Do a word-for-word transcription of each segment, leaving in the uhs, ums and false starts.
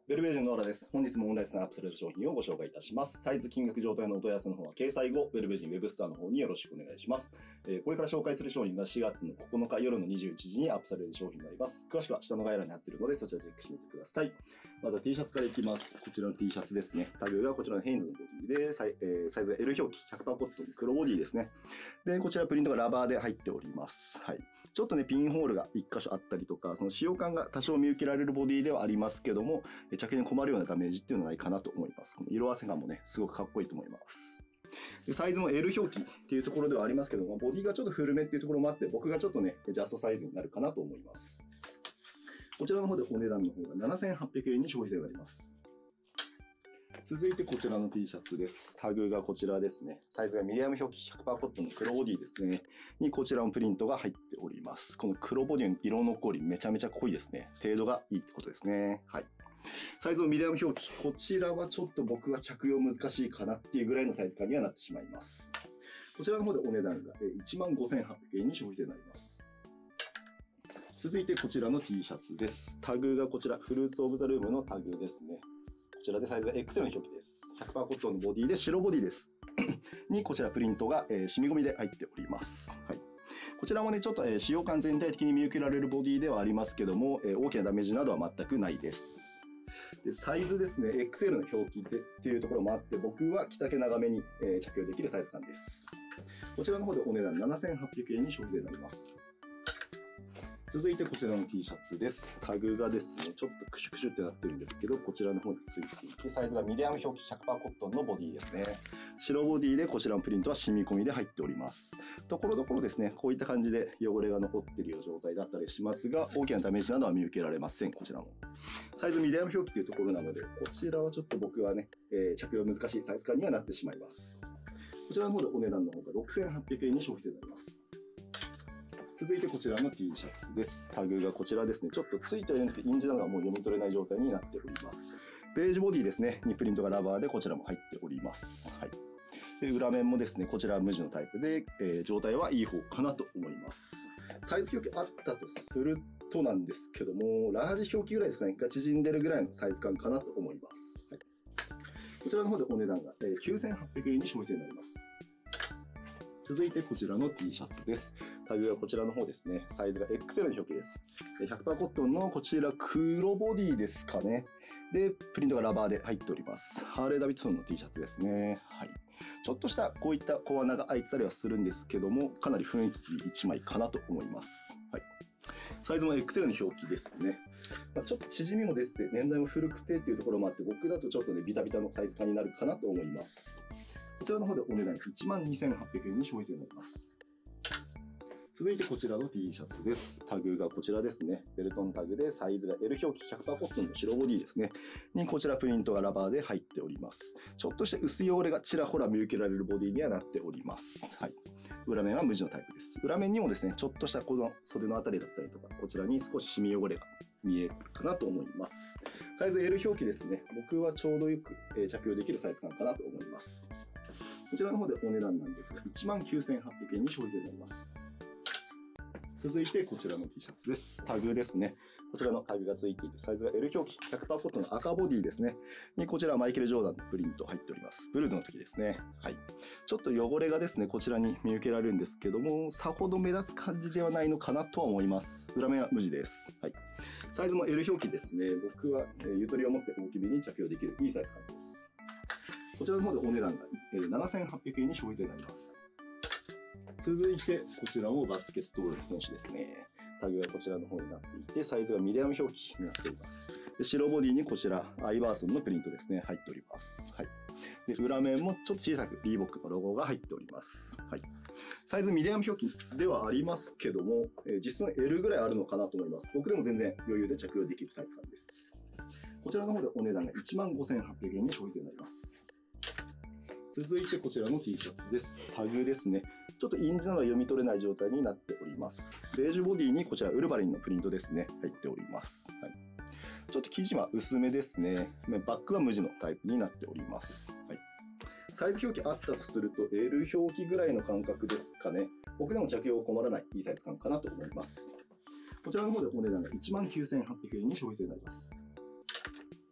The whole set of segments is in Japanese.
ベルベージュのノーラです。本日もオンラインスのアップされる商品をご紹介いたします。サイズ、金額、状態のお問い合わせの方は掲載後、ベルベージュウェブストアの方によろしくお願いします。えー、これから紹介する商品がしがつのここのか夜のにじゅういちじにアップされる商品になります。詳しくは下の概要欄に貼っているので、そちらチェックしてみてください。まずは T シャツからいきます。こちらの T シャツですね。タグがこちらのヘインズのボディで、サイ,、えー、サイズが エル 表記、ひゃくパーセント コットン、黒ボディですね。で、こちらプリントがラバーで入っております。はい。ちょっとね、ピンホールがいっ箇所あったりとか、その使用感が多少見受けられるボディではありますけども、着用に困るようなダメージっていうのはないかなと思います。この色あせ感もね、すごくかっこいいと思います。でサイズも エル 表記っていうところではありますけども、ボディがちょっと古めっていうところもあって、僕がちょっとね、ジャストサイズになるかなと思います。こちらの方でお値段の方がななせんはっぴゃくえんに消費税があります。続いてこちらの T シャツです。タグがこちらですね。サイズがミディアム表記 ひゃくパーセント コットンの黒ボディですね。にこちらのプリントが入っております。この黒ボディの色残りめちゃめちゃ濃いですね。程度がいいってことですね。はい。サイズのミディアム表記。こちらはちょっと僕は着用難しいかなっていうぐらいのサイズ感にはなってしまいます。こちらの方でお値段が いちまんごせんはっぴゃくえんに消費税になります。続いてこちらの T シャツです。タグがこちら、フルーツオブザルームのタグですね。こちらでサイズが エックスエル の表記です。ひゃくパーセント コットンのボディで白ボディです。に、こちらプリントが、えー、染み込みで入っております。はい。こちらもね、ちょっと、えー、使用感全体的に見受けられるボディではありますけども、えー、大きなダメージなどは全くないです。でサイズですね、エックスエル の表記でっていうところもあって、僕は着丈長めに、えー、着用できるサイズ感です。こちらの方でお値段ななせんはっぴゃくえんに消費税になります。続いてこちらの T シャツです。タグがですね、ちょっとクシュクシュってなってるんですけど、こちらの方についていて、サイズがミディアム表記 ひゃくパーセント コットンのボディですね。白ボディでこちらのプリントは染み込みで入っております。ところどころですね、こういった感じで汚れが残っているような状態だったりしますが、大きなダメージなどは見受けられません。こちらも。サイズミディアム表記というところなので、こちらはちょっと僕はね、えー、着用難しいサイズ感にはなってしまいます。こちらの方でお値段の方がろくせんはっぴゃくえんに消費税になります。続いてこちらの T シャツです。タグがこちらですね。ちょっとついてはいるんですけど、印字などがもう読み取れない状態になっております。ベージュボディですね。にプリントがラバーでこちらも入っております。はい。で裏面もですね、こちらは無地のタイプで、えー、状態はいい方かなと思います。サイズ表記あったとするとなんですけども、ラージ表記ぐらいですかね、が縮んでるぐらいのサイズ感かなと思います。はい、こちらの方でお値段が、えー、きゅうせんはっぴゃくえんに消費税になります。続いてこちらの T シャツです。タグはこちらの方ですね。サイズが エックスエル の表記です。ひゃくパーセント コットンのこちら黒ボディですかね。で、プリントがラバーで入っております。ハーレー・ダビッドソンの T シャツですね。はい。ちょっとしたこういった小穴が開いてたりはするんですけども、かなり雰囲気いちまいかなと思います。はい。サイズも エックスエル の表記ですね。まあ、ちょっと縮みも出てて、年代も古くてっていうところもあって、僕だとちょっとね、ビタビタのサイズ感になるかなと思います。こちらの方でお値段いちまんにせんはっぴゃくえんに消費税になります。続いてこちらの T シャツです。タグがこちらですね。ベルトンタグでサイズが エル 表記 ひゃくパーセント コットンの白ボディですね。にこちらプリントがラバーで入っております。ちょっとした薄い汚れがちらほら見受けられるボディにはなっております。はい。裏面は無地のタイプです。裏面にもですね、ちょっとしたこの袖のあたりだったりとか、こちらに少しシミ汚れが見えるかなと思います。サイズ エル 表記ですね。僕はちょうどよく着用できるサイズ感かなと思います。こちらの方でお値段なんですが、いちまんきゅうせんはっぴゃくえんに消費税になります。続いてこちらの T シャツです。タグですね。こちらのタグがついていて、サイズが エル 表記 ひゃくパーセント コットンの赤ボディですね。にこちらはマイケル・ジョーダンのプリント入っております。ブルーズの時ですね。はい。ちょっと汚れがですね、こちらに見受けられるんですけども、さほど目立つ感じではないのかなとは思います。裏面は無地です。はい。サイズも エル 表記ですね。僕はゆとりを持って大きめに着用できるいいサイズ感です。こちらの方でお値段がななせんはっぴゃくえんに消費税になります。続いて、こちらもバスケットボールの選手ですね。タグがこちらの方になっていて、サイズがミディアム表記になっております。で白ボディにこちら、アイバーソンのプリントですね、入っております。はい。で裏面もちょっと小さくリーボックのロゴが入っております。はい。サイズミディアム表記ではありますけども、えー、実質の エル ぐらいあるのかなと思います。僕でも全然余裕で着用できるサイズ感です。こちらの方でお値段がいちまんごせんはっぴゃくえんに消費税になります。続いてこちらの T シャツです。タグですね。ちょっと印字などは読み取れない状態になっております。ベージュボディにこちらウルヴァリンのプリントですね。入っております。はい、ちょっと生地は薄めですね。バックは無地のタイプになっております。はい、サイズ表記あったとすると エル 表記ぐらいの感覚ですかね。僕でも着用困らないいいサイズ感かなと思います。こちらの方でお値段がいちまんきゅうせんはっぴゃくえんに消費税になります。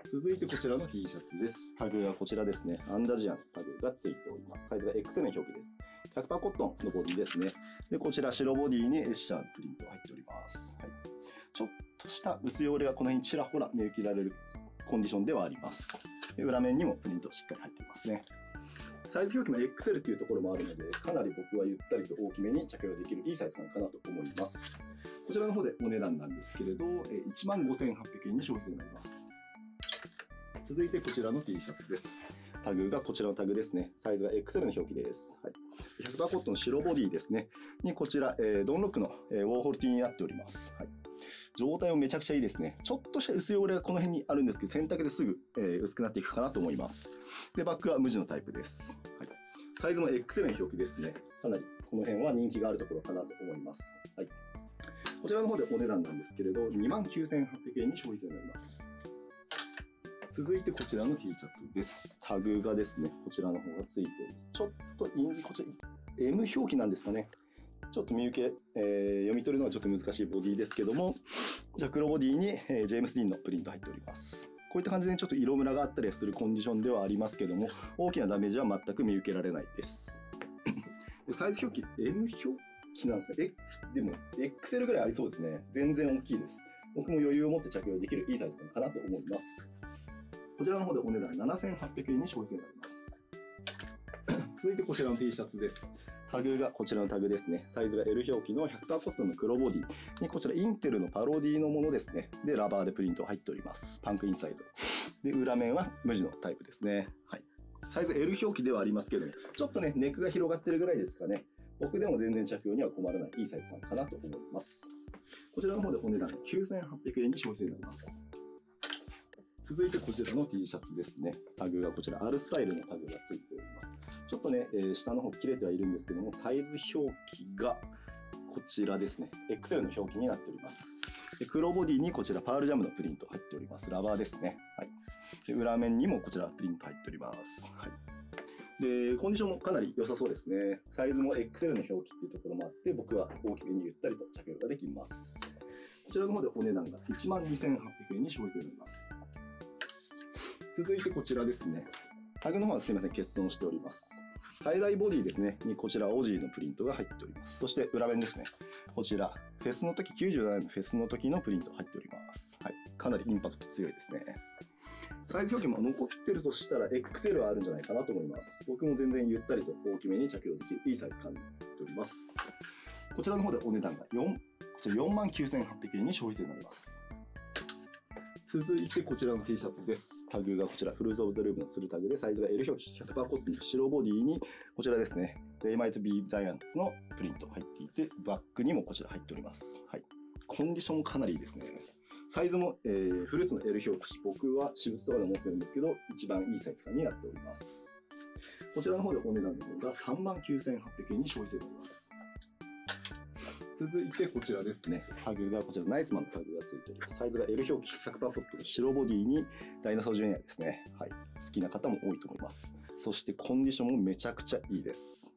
続いてこちらの T シャツです。タグがこちらですね。アンダジアンのタグがついております。サイズが エックスエル の表記です。ひゃくパーセント コットンのボディですね。で、こちら白ボディにエッシャーのプリントが入っております。はい、ちょっとした薄汚れがこの辺にちらほら見受けられるコンディションではあります。で、裏面にもプリントしっかり入っていますね。サイズ表記も エックスエル というところもあるので、かなり僕はゆったりと大きめに着用できるいいサイズ感かなと思います。こちらの方でお値段なんですけれど、いちまんごせんはっぴゃくえんに消費税になります。続いてこちらの T シャツです。タグがこちらのタグですね。サイズが エックスエル の表記です。はい、ひゃくパーセント コットンの白ボディですね。にこちら、えー、ドンロックの、えー、ウォーホル T になっております。はい、状態もめちゃくちゃいいですね。ちょっとした薄汚れがこの辺にあるんですけど、洗濯ですぐ、えー、薄くなっていくかなと思います。で、バッグは無地のタイプです。はい、サイズも エックスエル の表記ですね。かなりこの辺は人気があるところかなと思います。はい、こちらの方でお値段なんですけれど、にまんきゅうせんはっぴゃくえんに消費税になります。続いてこちらの T シャツです。タグがですね、こちらの方がついています。ちょっと印字、こちら エム 表記なんですかね。ちょっと見受け、えー、読み取るのはちょっと難しいボディですけども、こちら黒ボディに、えー、ジェームス・ディーンのプリント入っております。こういった感じでちょっと色ムラがあったりするコンディションではありますけども、大きなダメージは全く見受けられないです。でサイズ表記、エム 表記なんですか？え、でも エックスエル ぐらいありそうですね。全然大きいです。僕も余裕を持って着用できるいいサイズ感かなと思います。こちらの方でお値段ななせんはっぴゃくえんに消費税になります。続いてこちらの T シャツです。タグがこちらのタグですね。サイズが エル 表記の ひゃくパーセント コットンの黒ボディにこちらインテルのパロディのものですね。で、ラバーでプリント入っております。パンクインサイド。で、裏面は無地のタイプですね。はい。サイズ エル 表記ではありますけども、ちょっとね、ネックが広がってるぐらいですかね。僕でも全然着用には困らないいいサイズ感かなと思います。こちらの方でお値段きゅうせんはっぴゃくえんに消費税になります。続いてこちらの T シャツですね。タグがこちら R スタイルのタグがついております。ちょっとね、えー、下の方切れてはいるんですけども、サイズ表記がこちらですね。エックスエル の表記になっております。で黒ボディにこちらパールジャムのプリント入っております。ラバーですね。はい。で裏面にもこちらプリント入っております。はい。で、コンディションもかなり良さそうですね。サイズも エックスエル の表記っていうところもあって、僕は大きめにゆったりと着用ができます。こちらの方でお値段がいちまんにせんはっぴゃくえんに消費税になります。続いてこちらですね。タグの方はすみません、欠損しております。タイダイボディですね、にこちらオジーのプリントが入っております。そして裏面ですね。こちら、フェスの時、きゅうじゅうななねんのフェスの時のプリントが入っております。はい。かなりインパクト強いですね。サイズ表記も残ってるとしたら エックスエル はあるんじゃないかなと思います。僕も全然ゆったりと大きめに着用できるいいサイズ感になっております。こちらの方でお値段がよん、こちらよんまんきゅうせんはっぴゃくえんに消費税になります。続いてこちらの T シャツです。タグがこちらフルーズオブザルームのツルタグでサイズが エル 表記 ひゃくパーセント コットンの白ボディにこちらですね。They might be Giants のプリント入っていてバックにもこちら入っております。はい。コンディションもかなりいいですね。サイズも、えー、フルーツの エル 表記、僕は私物とかで持ってるんですけど一番いいサイズ感になっております。こちらの方でお値段の方がさんまんきゅうせんはっぴゃくえんに消費税になります。続いてこちらですね。タグがこちらナイスマンのタグがついております。サイズが エル 表記 ひゃくパーセント コットンの白ボディにダイナソージュニアですね。はい。好きな方も多いと思います。そしてコンディションもめちゃくちゃいいです。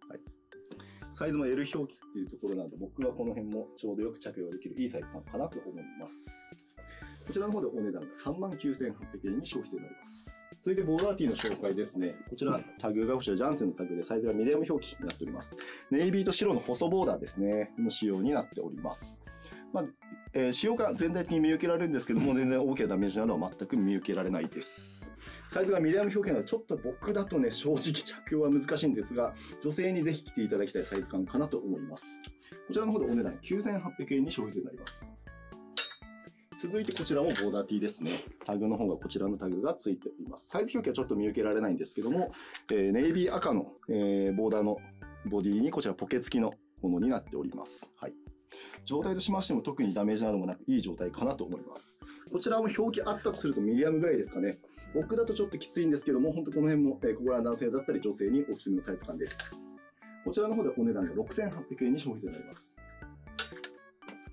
はい。サイズも エル 表記っていうところなので僕はこの辺もちょうどよく着用できるいいサイズ感かなと思います。こちらの方でお値段がさんまんきゅうせんはっぴゃくえんに消費税になります。続いてボーダーティーの紹介ですね。こちらタグがこちらジャンセンのタグでサイズがミディアム表記になっております。ネイビーと白の細ボーダーですね。の仕様になっております。まあえー、使用感全体的に見受けられるんですけども、全然大きなダメージなどは全く見受けられないです。サイズがミディアム表記なので、ちょっと僕だとね、正直着用は難しいんですが、女性にぜひ着ていただきたいサイズ感かなと思います。こちらの方でお値段きゅうせんはっぴゃくえんに消費税になります。続いてこちらもボーダー T ですね。タグの方がこちらのタグがついております。サイズ表記はちょっと見受けられないんですけども、えー、ネイビー赤の、えー、ボーダーのボディにこちらポケ付きのものになっております。はい。状態としましても特にダメージなどもなくいい状態かなと思います。こちらも表記あったとするとミディアムぐらいですかね。僕だとちょっときついんですけども、本当この辺も、えー、小柄な男性だったり女性におすすめのサイズ感です。こちらの方でお値段がろくせんはっぴゃくえんに消費税になります。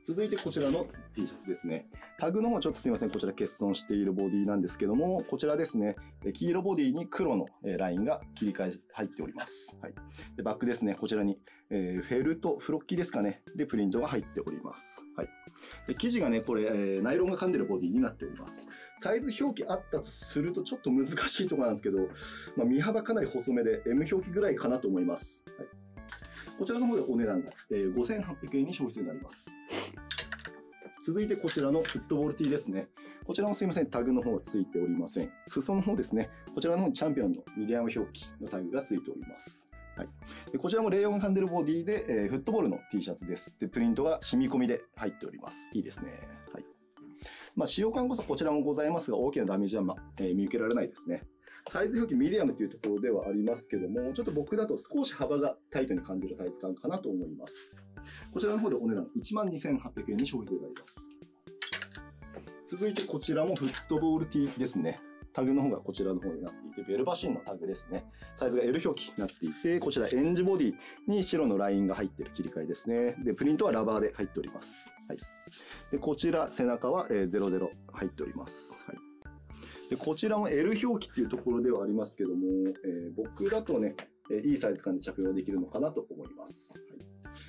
続いてこちらの T シャツですね。タグの方はちょっとすいません、こちら欠損しているボディなんですけども、こちらですね、黄色ボディに黒のラインが切り替え入っております。はい、でバックですね、こちらに、えー、フェルト、フロッキーですかね、でプリントが入っております。はい、で生地がね、これ、えー、ナイロンが噛んでるボディになっております。サイズ表記あったとするとちょっと難しいところなんですけど、まあ、身幅かなり細めで エム 表記ぐらいかなと思います。はい、こちらの方でお値段が、えー、ごせんはっぴゃくえんに消費税になります。続いてこちらのフットボール T ですね。こちらもすいません、タグの方はついておりません。裾の方ですね、こちらの方にチャンピオンのミディアム表記のタグがついております。はい、でこちらもレイヨンが噛んでるボディで、えー、フットボールの T シャツです。でプリントが染み込みで入っております。いいですね。はい、まあ、使用感こそこちらもございますが、大きなダメージは、まえー、見受けられないですね。サイズ表記ミディアムというところではありますけども、ちょっと僕だと少し幅がタイトに感じるサイズ感かなと思います。こちらの方でお値段いちまんにせんはっぴゃくえんに消費税があります。続いてこちらもフットボール T ですね。タグの方がこちらの方になっていて、ベルバシンのタグですね。サイズが エル 表記になっていて、こちらエンジボディに白のラインが入っている切り替えですね。で、プリントはラバーで入っております。はい、でこちら背中はゼロゼロ入っております。はい、でこちらも エル 表記っていうところではありますけども、えー、僕だとね、えー、いいサイズ感で着用できるのかなと思います。はい、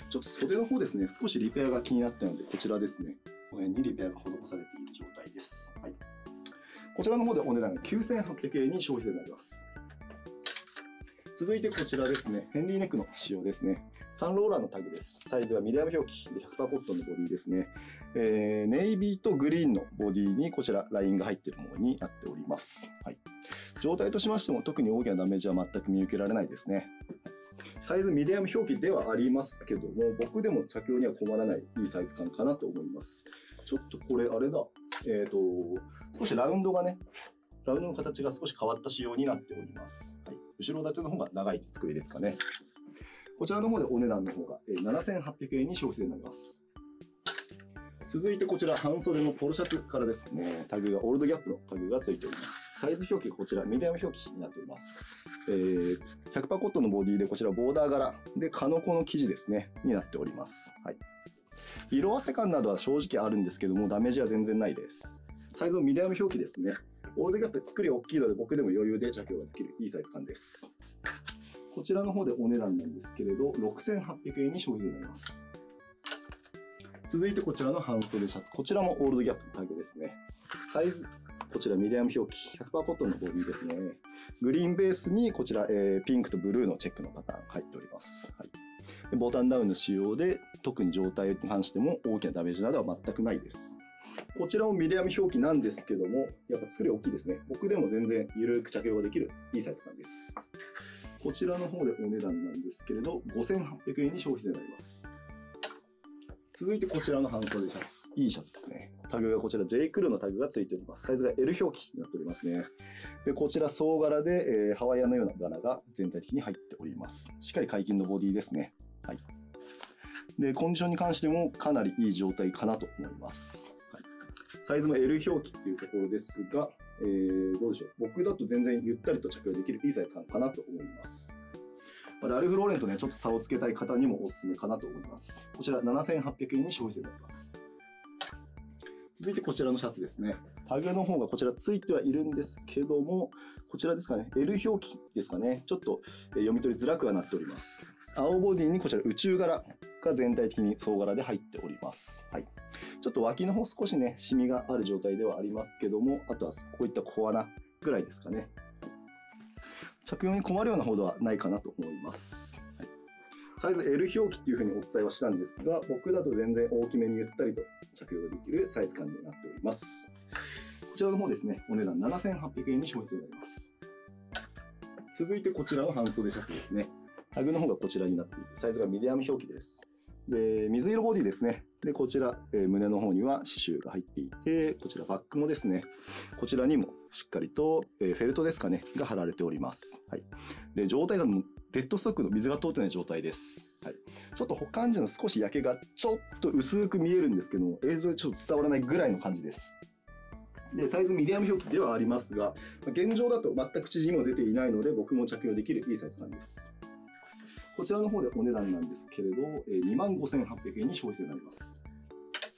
ちょっと袖の方ですね、少しリペアが気になったので、こちらですね、この辺にリペアが施されている状態です。はい、こちらの方でお値段がきゅうせんはっぴゃくえんに消費税になります。続いてこちらですね、ヘンリーネックの仕様ですね。サンローラーのタグです。サイズがミディアム表記で ひゃくパーセント コットンのボディですね。えー、ネイビーとグリーンのボディにこちらラインが入っているものになっております。はい、状態としましても特に大きなダメージは全く見受けられないですね。サイズミディアム表記ではありますけども、僕でも着用には困らないいいサイズ感かなと思います。ちょっとこれあれだ、えっと、少しラウンドがね、ラウンドの形が少し変わった仕様になっております。はい、後ろ盾の方が長い作りですかね。こちらの方でお値段の方がななせんはっぴゃくえんに消費税になります。続いてこちら半袖のポロシャツからですね、タグがオールドギャップのタグがついております。サイズ表記こちらミディアム表記になっております。えー、ひゃくパーセント コットンのボディでこちらボーダー柄でカノコの生地ですねになっております。はい、色あせ感などは正直あるんですけどもダメージは全然ないです。サイズもミディアム表記ですね。オールドギャップ作り大きいので僕でも余裕で着用ができるいいサイズ感です。こちらの方でお値段なんですけれどろくせんはっぴゃくえんに消費税になります。続いてこちらの半袖シャツ、こちらもオールドギャップのタグですね。サイズこちらミディアム表記 ひゃくパーセント コットンのボディですね。グリーンベースにこちら、えー、ピンクとブルーのチェックのパターン入っております。はい、でボタンダウンの仕様で特に状態に関しても大きなダメージなどは全くないです。こちらもミディアム表記なんですけども、やっぱ作り大きいですね。僕でも全然緩く着用ができるいいサイズ感です。こちらの方でお値段なんですけれどごせんはっぴゃくえんに消費税になります。続いてこちらの半袖シャツ、いいシャツですね。タグがこちら ジェイ クルーのタグがついております。サイズが エル 表記になっておりますね。でこちら総柄で、えー、ハワイアンのような柄が全体的に入っております。しっかり解禁のボディですね。はい、でコンディションに関してもかなりいい状態かなと思います。はい、サイズも エル 表記っていうところですが、えー、どうでしょう。僕だと全然ゆったりと着用できるいいサイズ感かなと思います。ラルフ・ローレンとね、ちょっと差をつけたい方にもおすすめかなと思います。こちらななせんはっぴゃくえんに消費税になります。続いてこちらのシャツですね。タグの方がこちらついてはいるんですけども、こちらですかね、エル 表記ですかね。ちょっと読み取りづらくはなっております。青ボディにこちら宇宙柄が全体的に総柄で入っております。はい。ちょっと脇の方少しね、シミがある状態ではありますけども、あとはこういった小穴ぐらいですかね。着用に困るようなほどはないかなと思います。はい、サイズ エル 表記っていうふうにお伝えはしたんですが、僕だと全然大きめにゆったりと着用ができるサイズ感になっております。こちらの方ですね、お値段ななせんはっぴゃくえんに消費税になります。続いてこちらの半袖シャツですね。タグの方がこちらになっていて、サイズがミディアム表記です。で、水色ボディですね。で、こちら、えー、胸の方には刺繍が入っていて、こちらバックもですね、こちらにもしっかりと、えー、フェルトですかね、が貼られております。はい。で、状態がもうデッドストックの水が通ってない状態です。はい。ちょっと保管時の少し焼けがちょっと薄く見えるんですけども、映像でちょっと伝わらないぐらいの感じです。で、サイズミディアム表記ではありますが、現状だと全く縮みも出ていないので、僕も着用できるいいサイズ感です。こちらの方でお値段なんですけれど、にまんごせんはっぴゃくえんに消費税になります。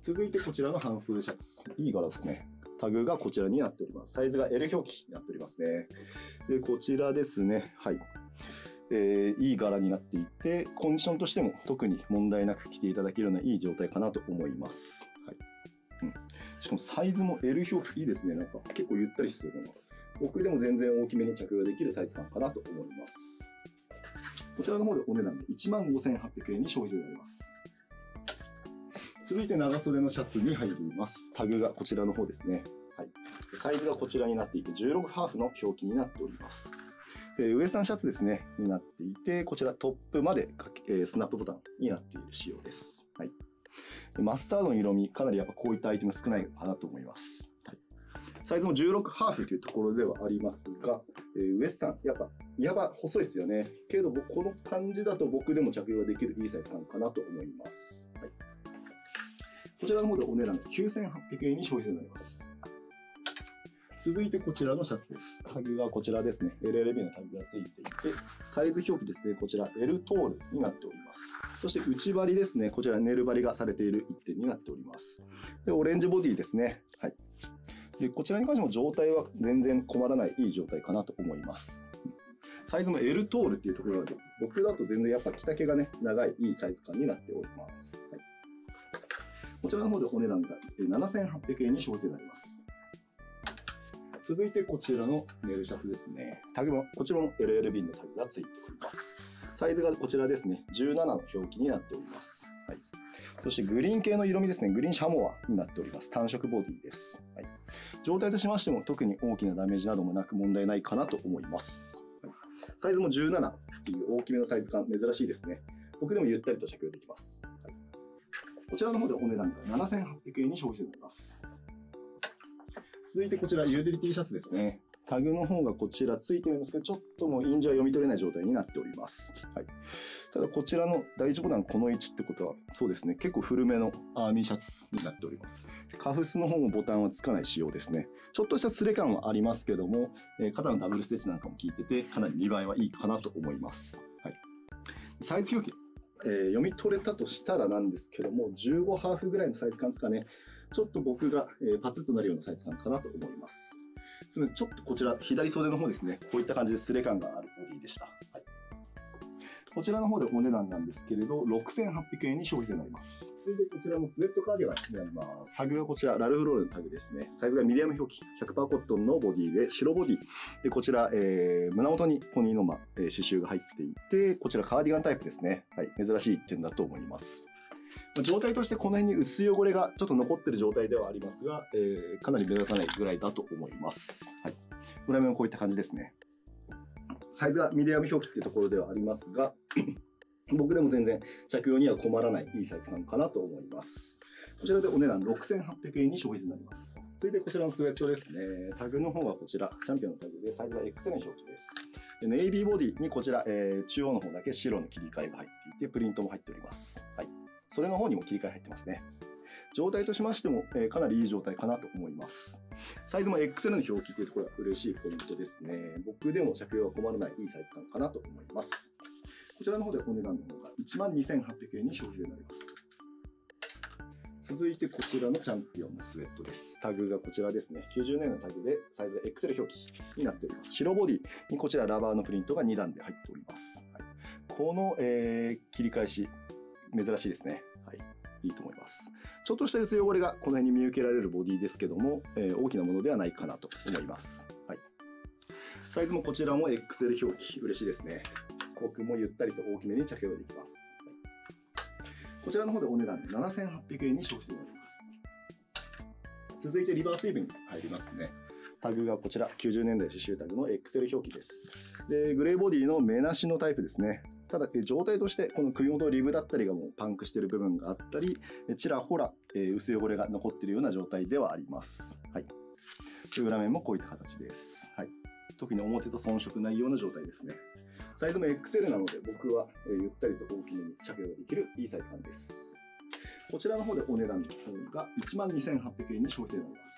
続いてこちらの半袖シャツ。いい柄ですね。タグがこちらになっております。サイズが エル 表記になっておりますね。で、こちらですね。はい。えー、いい柄になっていて、コンディションとしても特に問題なく着ていただけるようないい状態かなと思います。はい。うん。しかもサイズも エル 表記いいですね。なんか結構ゆったりしそうだな。僕でも全然大きめに着用できるサイズ感かなと思います。こちらの方でお値段で いちまんごせんはっぴゃくえんに消費税になります。続いて長袖のシャツに入ります。タグがこちらの方ですね。はい。サイズがこちらになっていて、じゅうろくハーフの表記になっております。ウエスタンシャツですね、になっていて、こちらトップまでスナップボタンになっている仕様です。はい。マスタードの色味、かなりやっぱこういったアイテム少ないかなと思います。はい。サイズもじゅうろくハーフというところではありますが、ウエスタン、やっぱ、やば細いですよね。けど、この感じだと僕でも着用できるいいサイズ感かなと思います。はい。こちらの方でお値段きゅうせんはっぴゃくえんに消費税になります。続いてこちらのシャツです。タグがこちらですね。エルエルビー のタグがついていて、サイズ表記ですね。こちら L トールになっております。そして内張りですね。こちらネル張りがされている一点になっております。で、オレンジボディですね。はい。で、こちらに関しても状態は全然困らないいい状態かなと思います。サイズも L トールっていうところで、僕だと全然やっぱ着丈がね、長いいいサイズ感になっております。はい、こちらの方でお値段がななせんはっぴゃくえんに消費税になります。続いてこちらのネルシャツですね。タグも、こちらも エルエルビー のタグがついております。サイズがこちらですね。じゅうななの表記になっております。はい。そしてグリーン系の色味ですね。グリーンシャモアになっております。単色ボディです。はい。状態としましても特に大きなダメージなどもなく問題ないかなと思います。はい、サイズもじゅうななっていう大きめのサイズ感、珍しいですね。僕でもゆったりと着用できます。はい、こちらの方でお値段がななせんはっぴゃくえんに消費税になります。続いてこちら、ユーティリティシャツですね。タグの方がこちらついてるんですけど、ちょっともう印字は読み取れない状態になっております。はい、ただこちらの第一ボタンこの位置ってことは、そうですね、結構古めのアーミーシャツになっております。カフスの方もボタンはつかない仕様ですね。ちょっとしたスレ感はありますけども、えー、肩のダブルステッチなんかも効いてて、かなり見栄えはいいかなと思います。はい、サイズ表記、えー、読み取れたとしたらなんですけども、じゅうごハーフぐらいのサイズ感ですかね。ちょっと僕が、えー、パツッとなるようなサイズ感かなと思います。すみません、ちょっとこちら、左袖の方ですね。こういった感じでスレ感があるボディでした。はい、こちらの方でお値段なんですけれど、ろくせんはっぴゃくえんに消費税になります。それでこちらのスウェットカーディガンになります。タグがこちら、ラルフローレンのタグですね。サイズがミディアム表記、ひゃくパーセント コットンのボディで、白ボディ。で、こちら、えー、胸元にポニーの、ま、えー、刺繍が入っていて、こちらカーディガンタイプですね。はい、珍しい点だと思います。状態としてこの辺に薄い汚れがちょっと残っている状態ではありますが、えー、かなり目立たないぐらいだと思います。はい、裏面はこういった感じですね。サイズがミディアム表記っていうところではありますが、僕でも全然着用には困らないいいサイズ感かなと思います。こちらでお値段ろくせんはっぴゃくえんに消費税になります。続いてこちらのスウェットですね。タグの方はこちら、チャンピオンのタグでサイズが エックスエル の表記です。でネイビーボディにこちら、えー、中央の方だけ白の切り替えが入っていて、プリントも入っております。はい、袖の方にも切り替え入ってますね。状態としましても、えー、かなりいい状態かなと思います。サイズも エックスエル の表記というところが嬉しいポイントですね。僕でも着用は困らないいいサイズ感かなと思います。こちらの方でお値段の方が いちまんにせんはっぴゃくえんに消費税になります。続いてこちらのチャンピオンのスウェットです。タグがこちらですね。きゅうじゅうねんのタグでサイズが エックスエル 表記になっております。白ボディにこちらラバーのプリントがにだんで入っております。はい、この、えー、切り返し、珍しいですね。はい、いいと思います。ちょっとした薄い汚れがこの辺に見受けられるボディですけども、えー、大きなものではないかなと思います。はい、サイズもこちらも エックスエル 表記、嬉しいですね。僕もゆったりと大きめに着用できます。はい、こちらの方でお値段ななせんはっぴゃくえんに消費税になります。続いてリバースイーブに入りますね。タグがこちら、きゅうじゅうねんだい刺繍タグの エックスエル 表記です。で、グレーボディの目なしのタイプですね。ただ、状態としてこの首元リブだったりがもうパンクしている部分があったり、ちらほら、えー、薄い汚れが残っているような状態ではあります。はい。裏面もこういった形です。はい。特に表と遜色ないような状態ですね。サイズも エックスエル なので僕は、えー、ゆったりと大きめに着用できるいいサイズ感です。こちらの方でお値段の方が いちまんにせんはっぴゃくえんに消費税になります。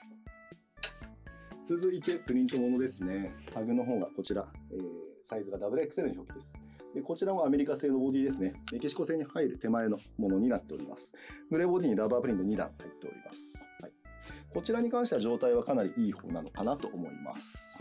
続いてプリントものですね。タグの方がこちら、えー、サイズが ダブルエックスエル の表記です。 でこちらもアメリカ製のボディですね。メキシコ製に入る手前のものになっております。グレーボディにラバープリントにだん入っております。はい、こちらに関しては状態はかなりいい方なのかなと思います。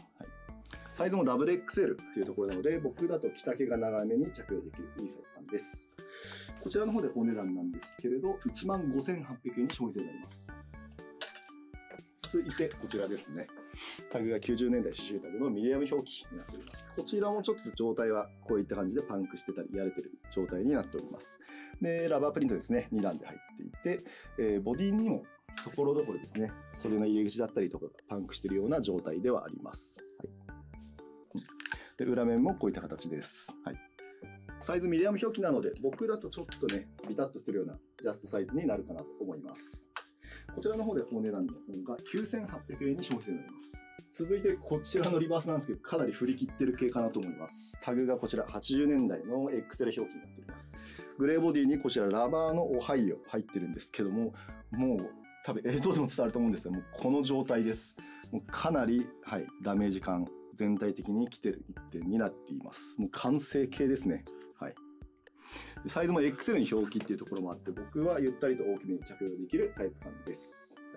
はい、サイズも ダブルエックスエル というところなので、僕だと着丈が長めに着用できるいいサイズ感です。こちらの方でお値段なんですけれど、いちまんごせんはっぴゃくえんに消費税になります。続いてこちらですね。タグがきゅうじゅうねんだい刺繍タグのミディアム表記になっております。こちらもちょっと状態はこういった感じでパンクしてたり、やれてる状態になっております。で、ラバープリントですね、にだんで入っていて、えー、ボディにもところどころですね、袖の入り口だったりとかがパンクしているような状態ではあります。はい、で裏面もこういった形です。はい、サイズミディアム表記なので、僕だとちょっとね、ビタッとするようなジャストサイズになるかなと思います。こちらの方でお値段の方がきゅうせんはっぴゃくえんに消費税になります。続いてこちらのリバースなんですけど、かなり振り切ってる系かなと思います。タグがこちらはちじゅうねんだいの エックスエル 表記になっております。グレーボディにこちらラバーのオハイオ入ってるんですけども、もう多分映像でも伝わると思うんですが、もうこの状態です。もうかなり、はい、ダメージ感全体的に来てる一点になっています。もう完成形ですね。はい。サイズも エックスエル に表記っていうところもあって、僕はゆったりと大きめに着用できるサイズ感です。はい、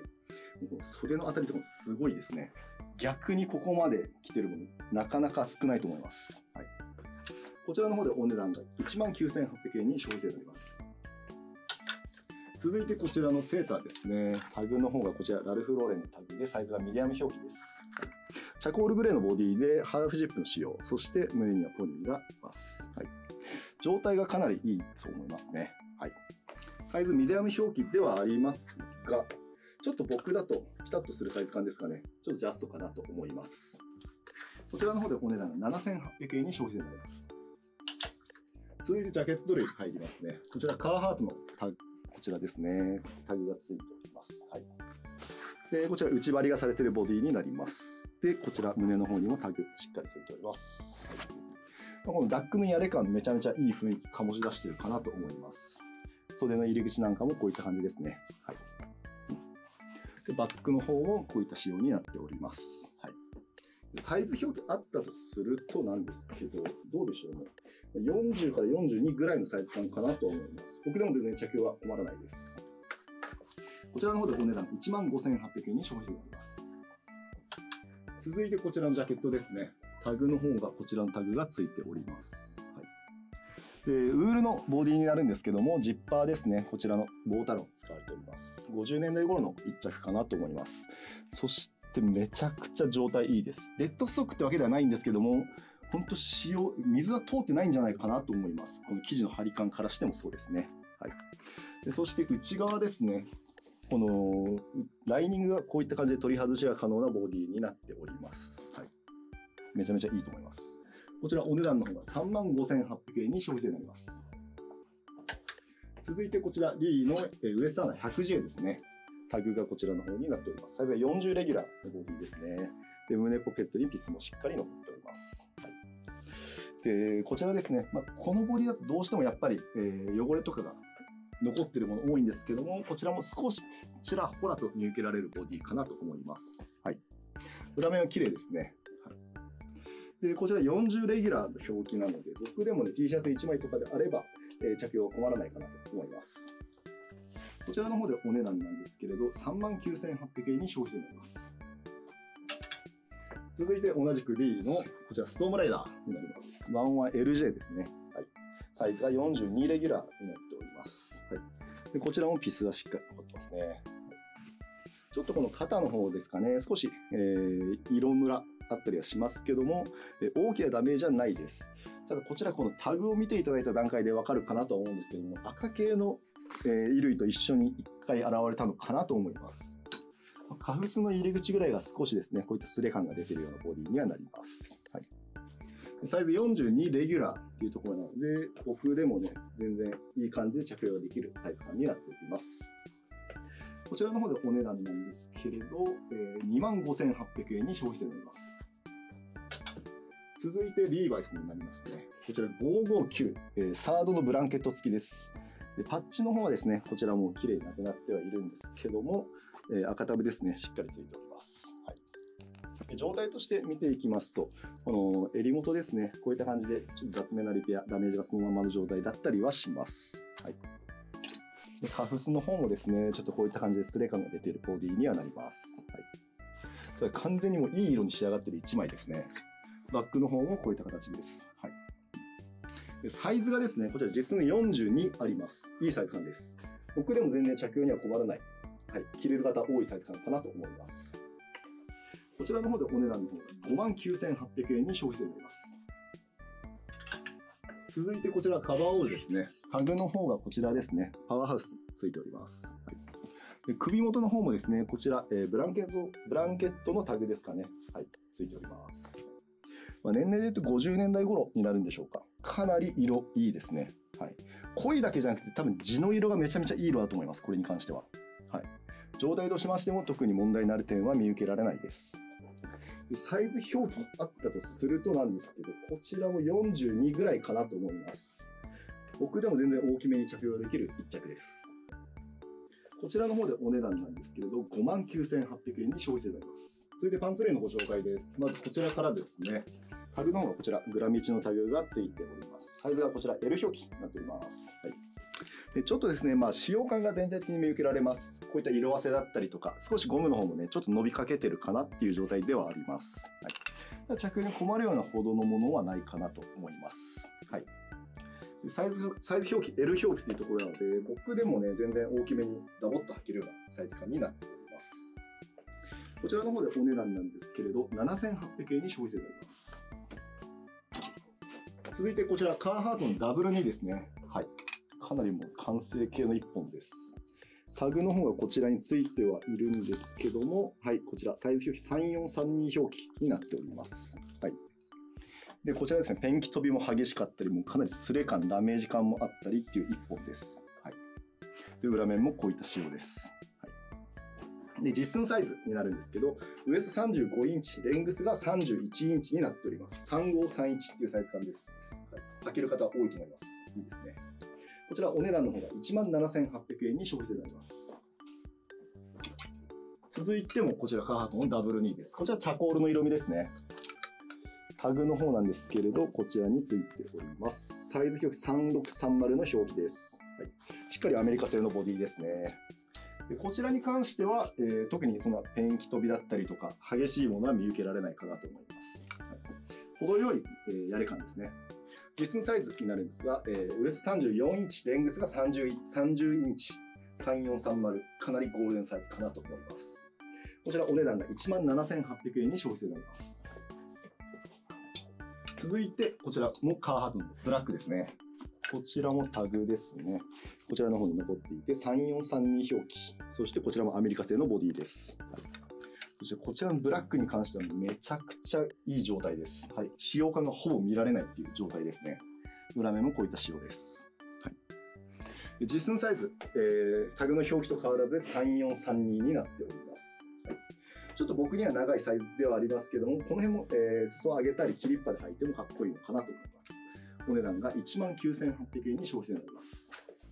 もう袖のあたりとかもすごいですね。逆にここまで来てるもの、なかなか少ないと思います。はい、こちらの方でお値段がいちまんきゅうせんはっぴゃくえんに消費税になります。続いてこちらのセーターですね。タグの方がこちら、ラルフローレンのタグで、サイズがミディアム表記です。はい、チャコールグレーのボディでハーフジップの仕様、そして胸にはポニーがあります。はい、状態がかなりいいと思いますね。はい、サイズミディアム表記ではありますが、ちょっと僕だとピタッとするサイズ感ですかね。ちょっとジャストかなと思います。こちらの方でお値段がななせんはっぴゃくえんに消費税になります。続いてジャケット類入りますね。こちらカーハートのタグ、こちらですね。タグがついております。はい、でこちら内張りがされているボディになります。で、こちら胸の方にもタグしっかりついております。はい、このダックのやれ感めちゃめちゃいい雰囲気醸し出しているかなと思います。袖の入り口なんかもこういった感じですね。はい、でバックの方もこういった仕様になっております。はい、サイズ表記あったとするとなんですけど、どうでしょうね。よんじゅうからよんじゅうにぐらいのサイズ感かなと思います。僕でも全然着用は困らないです。こちらの方でお値段いちまんごせんはっぴゃくえんに消費税になります。続いてこちらのジャケットですね。タグの方がこちらのタグがついております。はい、でウールのボディになるんですけども、ジッパーですね。こちらの棒太郎使われております。ごじゅうねんだい頃の一着かなと思います。そしてめちゃくちゃ状態いいです。デッドストックってわけではないんですけども、本当使用、水は通ってないんじゃないかなと思います。この生地の張り感からしてもそうですね。はい、でそして内側ですね。このライニングがこういった感じで取り外しが可能なボディになっております。はい、めちゃめちゃいいと思います。こちらお値段の方がさんまんごせんはっぴゃくえんに消費税になります。続いてこちらリーのウエスターナ ひゃくジェー ですね。タグがこちらの方になっております。サイズがよんじゅうレギュラーのボディですね。で胸ポケットにピスもしっかり残っております。はい、でこちらですね、まあ、このボディだとどうしてもやっぱり、えー、汚れとかが残っているもの多いんですけども、こちらも少しちらほらと見受けられるボディかなと思います。はい、裏面は綺麗ですね。はい、でこちらよんじゅうレギュラーの表記なので、僕でもね T シャツいちまいとかであれば、えー、着用は困らないかなと思います。こちらの方でお値段なんですけれど、さんまんきゅうせんはっぴゃくえんに消費税になります。続いて同じく B のこちらストームライダーになります。ワンワンエルジェー ですね。はい、サイズがよんじゅうにレギュラーになっております。はい、でこちらもピスはしっかり残ってますね。ちょっとこの肩の方ですかね、少し、えー、色ムラあったりはしますけども、え大きなダメージはないです。ただこちらこのタグを見ていただいた段階でわかるかなと思うんですけども、赤系の、えー、衣類と一緒にいっかい現れたのかなと思います。カフスの入り口ぐらいが少しですね、こういったスレ感が出ているようなボディにはなります。はい、サイズよんじゅうにレギュラーっていうところなので、僕でもね、全然いい感じで着用できるサイズ感になっております。こちらの方でお値段なんですけれど、えー、にまんごせんはっぴゃくえんに消費税になります。続いてリーバイスになりますね。こちらごーごーきゅう、えー、サードのブランケット付きです。でパッチの方はですね、こちらも綺麗になくなってはいるんですけども、えー、赤タブですね、しっかりついております。はい、 状態として見ていきますと、この襟元ですね、こういった感じで、ちょっと雑めなリペア、ダメージがそのままの状態だったりはします。はい。でカフスの方もですね、ちょっとこういった感じでスレ感が出ているボディにはなります。はい。これ完全にもういい色に仕上がっているいちまいですね。バックの方もこういった形です。はい。でサイズがですね、こちら実によんじゅうにあります。いいサイズ感です。僕でも全然着用には困らない。はい。着れる方多いサイズ感かなと思います。こちらの方でお値段の方がごまんきゅうせんはっぴゃくえんに消費税になります。続いてこちらカバーオールですね。タグの方がこちらですね。パワーハウスついております。はい、で首元の方もですね、こちら、えー、ブランケット、ブランケットのタグですかね。はい、ついております。まあ、年齢で言うとごじゅうねんだい頃になるんでしょうか。かなり色いいですね。はい、濃いだけじゃなくて多分地の色がめちゃめちゃいい色だと思います。これに関しては。はい、状態としましても特に問題になる点は見受けられないです。サイズ表記あったとするとなんですけど、こちらもよんじゅうにぐらいかなと思います。僕でも全然大きめに着用できる一着です。こちらの方でお値段なんですけれど、ごまんきゅうせんはっぴゃくえんに消費税になります。続いてパンツレーのご紹介です。まずこちらからですね。タグの方がこちら、グラミチのタグがついております。サイズがこちら エル 表記になっております。はい、でちょっとですね、まあ、使用感が全体的に見受けられます。こういった色あせだったりとか、少しゴムの方もね、ちょっと伸びかけてるかなっていう状態ではあります。はい、着用に困るようなほどのものはないかなと思います。はい、サイズが、サイズ表記、エル 表記っていうところなので、僕でもね、全然大きめにダボっと履けるようなサイズ感になっております。こちらの方でお値段なんですけれど、ななせんはっぴゃくえんに消費税になります。続いてこちら、カーハートのダブルにですね。はい。かなりもう完成形のいっぽんです。タグの方がこちらについてはいるんですけども、はい、こちらサイズ表記さんよんさんに表記になっております。はい。で、こちらですね、ペンキ飛びも激しかったり、もうかなりスレ感、ダメージ感もあったりっていういっぽんです。はい。で、裏面もこういった仕様です。はい。で、実寸サイズになるんですけど、ウエストさんじゅうごインチ、レングスがさんじゅういちインチになっております。さんごさんいちっていうサイズ感です。はい。履ける方多いと思います。いいですね。こちらお値段の方がいちまんななせんはっぴゃくえんに消費税になります。続いてもこちらカーハートのダブルにです。こちらチャコールの色味ですね。タグの方なんですけれど、こちらについております。サイズ表記さんろくさんまるの表記です。はい、しっかりアメリカ製のボディですね。でこちらに関しては、えー、特にそんなペンキ飛びだったりとか、激しいものは見受けられないかなと思います。はい、程よい、えー、やれ感ですね。実寸サイズになるんですが、えー、ウエストさんじゅうよんインチ、レングスがさんじゅうインチ、さんよんさんまる、かなりゴールデンサイズかなと思います。こちらお値段がいちまんななせんはっぴゃくえんに消費税になります。続いて、こちらもカーハートのブラックですね。こちらもタグですね。こちらの方に残っていて、さんよんさんに表記。そしてこちらもアメリカ製のボディです。はい、そしてこちらのブラックに関してはめちゃくちゃいい状態です。はい、使用感がほぼ見られないっていう状態ですね。裏面もこういった仕様です。はい、で実寸サイズ、えー、タグの表記と変わらずさんよんさんにになっております。はい、ちょっと僕には長いサイズではありますけども、この辺も、えー、裾を上げたり切りっぱで履いてもかっこいいのかなと思います。お値段がいちまんきゅうせんはっぴゃくえんに消費税になります。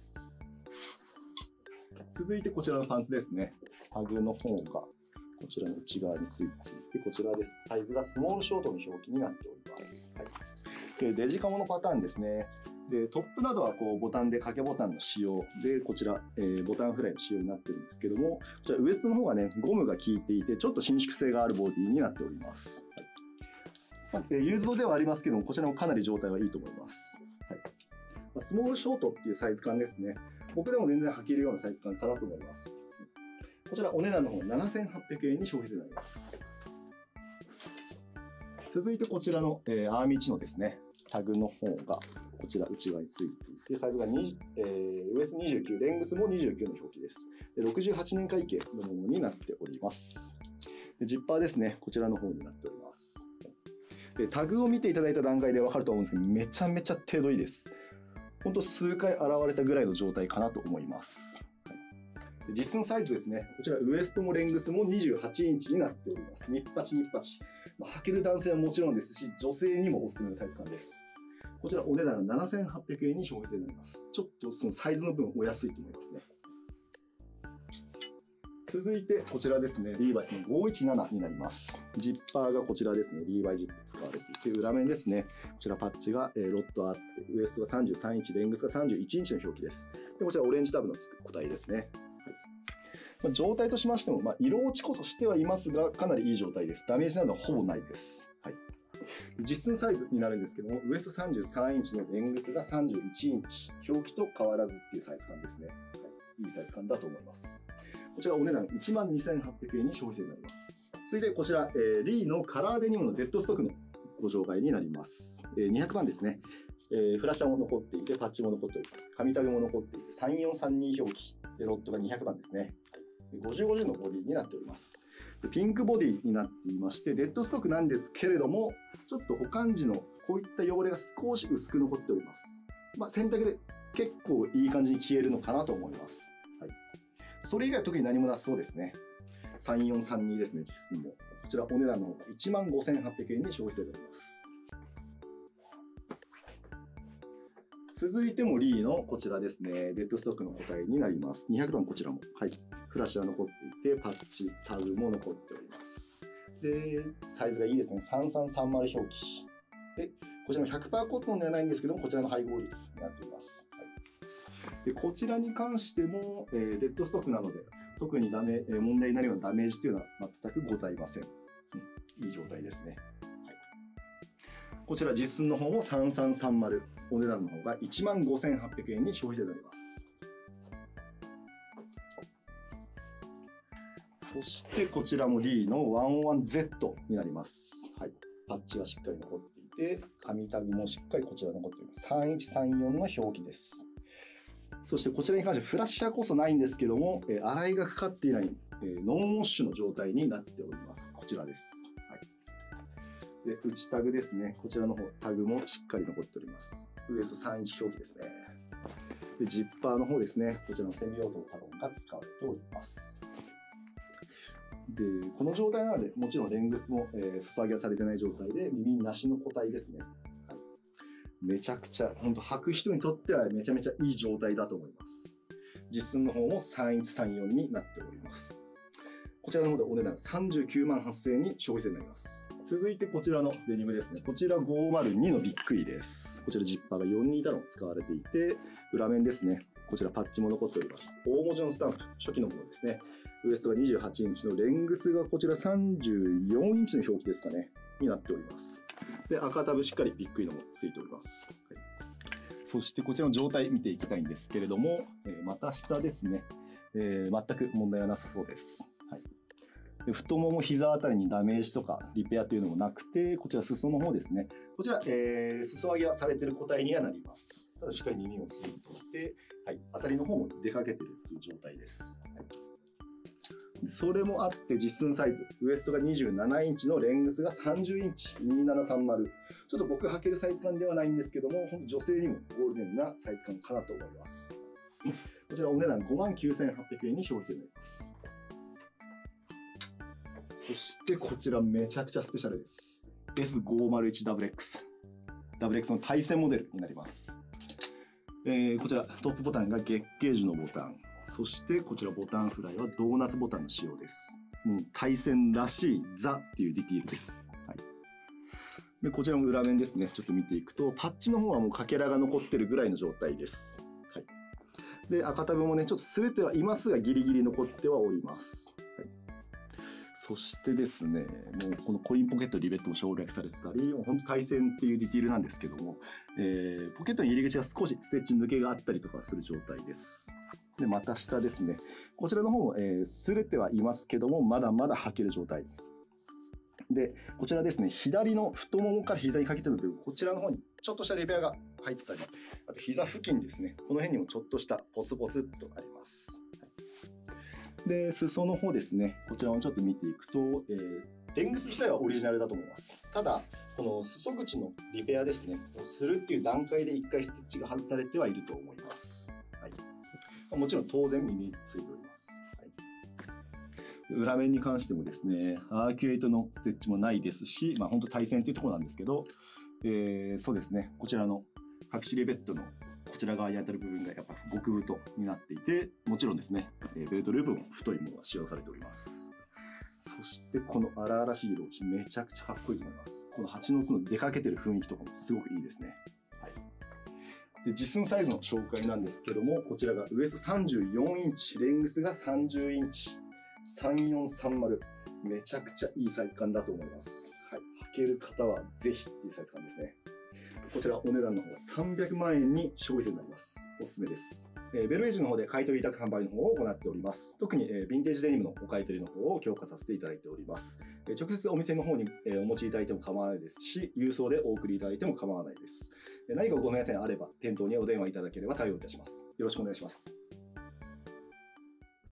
続いてこちらのパンツですね。タグの方がこちらの内側についていて、こちらです。サイズがスモールショートの表記になっております。はい、でデジカモのパターンですね。でトップなどはこうボタンで掛けボタンの仕様で、こちら、えー、ボタンフライの仕様になってるんですけども、こちらウエストの方がね、ゴムが効いていて、ちょっと伸縮性があるボディになっております。はい、まあ、ユーズドではありますけども、こちらもかなり状態はいいと思います。はい、スモールショートっていうサイズ感ですね。僕でも全然履けるようなサイズ感かなと思います。こちらお値段の方ななせんはっぴゃくえんに消費税になります。続いてこちらの、えー、アーミーチノですね。タグの方がこちら内側についていて、サイズがに、えー、ウエストにじゅうきゅう、レングスもにじゅうきゅうの表記です。でろくじゅうはちねん会計のものになっております。でジッパーですね。こちらの方になっております。でタグを見ていただいた段階で分かると思うんですけど、めちゃめちゃ程度いいです。ほんと数回現れたぐらいの状態かなと思います。実寸サイズですね。こちらウエストもレングスもにじゅうはちインチになっております。ニッパチニッパチ。まあ、履ける男性はもちろんですし、女性にもおすすめのサイズ感です。こちらお値段がななせんはっぴゃくえんに消費税になります。ちょっとそのサイズの分お安いと思いますね。 続いてこちらですね、リーバイスのごいちななになります。ジッパーがこちらですね、リーバイジップ使われていて、裏面ですね、こちらパッチがロットあって、ウエストがさんじゅうさんインチ、レングスがさんじゅういちインチの表記です。でこちらオレンジタブのつく個体ですね。まあ、状態としましても、まあ、色落ちこそしてはいますが、かなりいい状態です。ダメージなどはほぼないです。はい、実寸サイズになるんですけども、ウエストさんじゅうさんインチのレングスがさんじゅういちインチ、表記と変わらずっていうサイズ感ですね。はい、いいサイズ感だと思います。こちらお値段いちまんにせんはっぴゃくえんに消費税になります。続いてこちら、えー、リーのカラーデニムのデッドストックのご紹介になります。えー、にひゃくまんですね。えー、フラッシャーも残っていて、パッチも残っております。紙タグも残っていて、さんよんさんに表記。で、ロットがにひゃくばんですね。ごじゅうごじゅうのボディになっております。でピンクボディになっていまして、デッドストックなんですけれども、ちょっと保管時のこういった汚れが少し薄く残っております。まあ、洗濯で結構いい感じに消えるのかなと思います。はい、それ以外は特に何もなさそうですね。さんよんさんにですね、実寸も。こちらお値段の方がいちまんごせんはっぴゃくえんに消費税になります。続いてもリーのこちらですね、デッドストックの個体になります。にひゃくばんこちらも。はい。フラッシュは残っていて、パッチ、タグも残っております。で、サイズがいいですね。さんさんさんまる表記。で、こちらも ひゃくパーセント コットンではないんですけども、こちらの配合率になっております。はい、でこちらに関しても、えー、デッドストックなので、特にダメ、えー、問題になるようなダメージというのは全くございません。うん、いい状態ですね。こちら実寸の方もさんさんさんまる、お値段の方がいちまんごせんはっぴゃくえんに消費税になります。そしてこちらもリーの ワンオーワンゼット になります。はい、パッチがしっかり残っていて、紙タグもしっかりこちら残っています。さんいちさんよんの表記です。そしてこちらに関してフラッシャーこそないんですけども、えー、洗いがかかっていない、えー、ノンウォッシュの状態になっております。こちらです。で、内タグですね。こちらの方、タグもしっかり残っております。ウエストさんインチ表記ですね。で、ジッパーの方ですね。こちらのセミオートのタロンが使われております。で、この状態なので、もちろんレングスも、えー、裾上げはされてない状態で、耳なしの個体ですね。はい、めちゃくちゃ、本当履く人にとってはめちゃめちゃいい状態だと思います。実寸の方もさんいちさんよんになっております。こちらの方でお値段さんじゅうきゅうまんはっせんえんに消費税になります。続いてこちらのデニムですね。こちらごーまるにのびっくりです。こちらジッパーがよんじゅうにタロン使われていて、裏面ですね。こちらパッチも残っております。大文字のスタンプ、初期のものですね。ウエストがにじゅうはちインチのレングスがこちらさんじゅうよんインチの表記ですかね。になっております。で、赤タブしっかりびっくりのもついております。はい、そしてこちらの状態見ていきたいんですけれども、えー、股下ですね、えー。全く問題はなさそうです。はい、で太もも、膝あたりにダメージとかリペアというのもなくて、こちら裾の方ですね。こちら、えー、裾上げはされている個体にはなります。ただしっかり耳をついていて、はい、あたりの方も出かけているという状態です。はい、それもあって実寸サイズ、ウエストがにじゅうななインチのレングスがさんじゅうインチ、にーななさんまる。ちょっと僕履けるサイズ感ではないんですけども、本当女性にもゴールデンなサイズ感かなと思います。こちらお値段ごまんきゅうせんはっぴゃくえんに消費税になります。そしてこちらめちゃくちゃスペシャルです。エスごーまるいちダブリューエックス。ダブリューエックス の対戦モデルになります。えー、こちらトップボタンが月桂樹のボタン。そしてこちらボタンフライはドーナツボタンの仕様です。もう対戦らしいザっていうディティールです。はい、でこちらも裏面ですね。ちょっと見ていくと、パッチの方はもうかけらが残ってるぐらいの状態です。はい、で赤タブもね、ちょっと擦れてはいますが、ギリギリ残ってはおります。はい、そしてですね、もうこのコインポケットリベットも省略されてたり、もう本当対戦っていうディティールなんですけども、えー、ポケットの入り口が少しステッチ抜けがあったりとかする状態です。で、また下ですね。こちらの方も、えー、擦れてはいますけども、まだまだ履ける状態。で、こちらですね、左の太ももから膝にかけての部分、こちらの方にちょっとしたレベアが入ってたり、あと膝付近ですね、この辺にもちょっとしたポツポツっとあります。はい、で、裾の方ですね、こちらをちょっと見ていくと、えー、レングス自体はオリジナルだと思います。ただ、この裾口のリペアですね、をするっていう段階で一回ステッチが外されてはいると思います。はい、もちろん当然耳についております。はい、裏面に関してもですね、アーキュレートのステッチもないですし、まあ本当対戦というところなんですけど、えー、そうですね、こちらの隠しリベットのこちら側に当たる部分がやっぱ極太になっていて、もちろんですね、ベルトループも太いものが使用されております。そしてこの荒々しい色落ち、めちゃくちゃかっこいいと思います。この蜂の巣の出かけてる雰囲気とかもすごくいいですね。はい。で、実寸サイズの紹介なんですけども、こちらがウエストさんじゅうよんインチ、レングスがさんじゅうインチ、さんよんさんまる。めちゃくちゃいいサイズ感だと思います。はい。履ける方はぜひっていうサイズ感ですね。こちらお値段の方がさんびゃくまんえんに消費税になります。おすすめです。えー、ベルエイジの方で買い取り委託販売の方を行っております。特に、えー、ヴィンテージデニムのお買い取りの方を強化させていただいております。えー、直接お店の方に、えー、お持ちいただいても構わないですし、郵送でお送りいただいても構わないです。えー、何かご目当てがあれば、店頭にお電話いただければ対応いたします。よろしくお願いします。